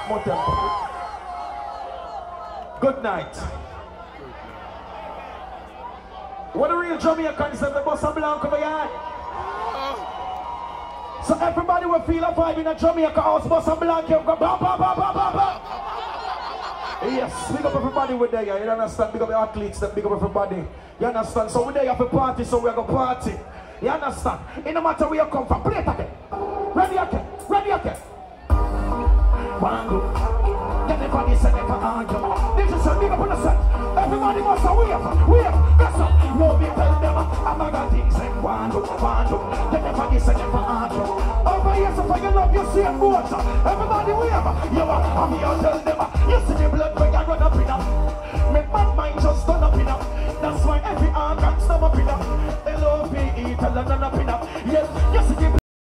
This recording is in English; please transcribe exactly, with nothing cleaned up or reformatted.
more tempo. Good night. What the real Jamaicans have the bus and blank over here? So everybody will feel a vibe in a Jamaica house, bus and blank, you go ba ba ba ba ba ba. Yes, big up everybody with there, you understand? Big up the athletes, that big up everybody. You understand? So we're there for party, so we're going to party. You understand? It no matter where you come from, play it again. Ready again, ready again. One go. Then everybody said never argue. This is a big up on the set. Everybody must have wave, wave, that's up. No me tell them I'm a got things like one go, one go. Then everybody said never argue. Over here, so for you love, you see a boat. Everybody wave. You are, I'm here tell them. You see the blood when you run up in up. Make my mind just turn up in up. That's why every organ stop up in up. L O V E, tell them run up in up. Yes, you see the